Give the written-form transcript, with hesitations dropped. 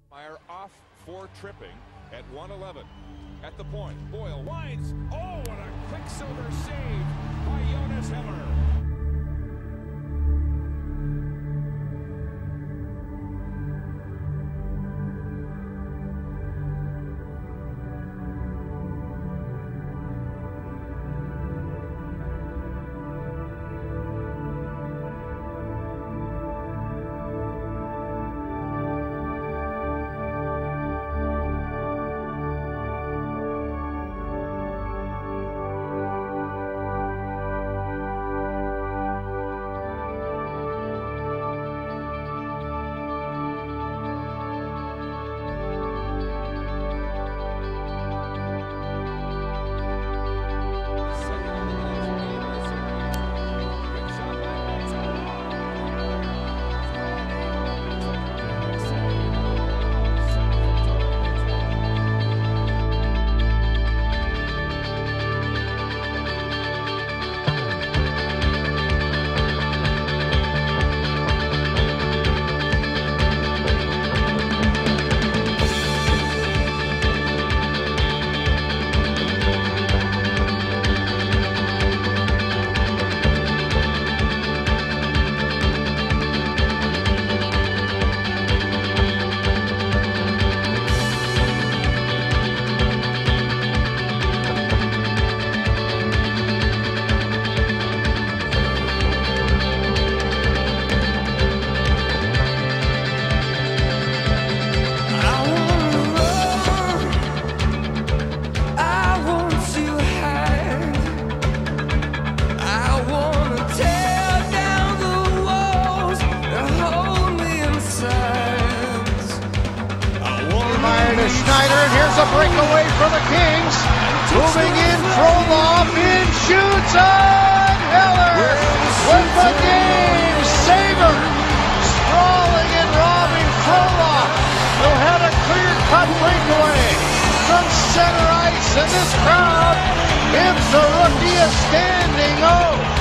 Meyer off for tripping at 111. At the point, Boyle winds. Oh, what a quicksilver save by Jonas Hemmer. Schneider, and here's a breakaway for the Kings. Moving in, Frolov in, shoots on Heller with the game saver. Sprawling and robbing Frolov, who had a clear-cut breakaway from center ice, and this crowd gives the rookie a standing O.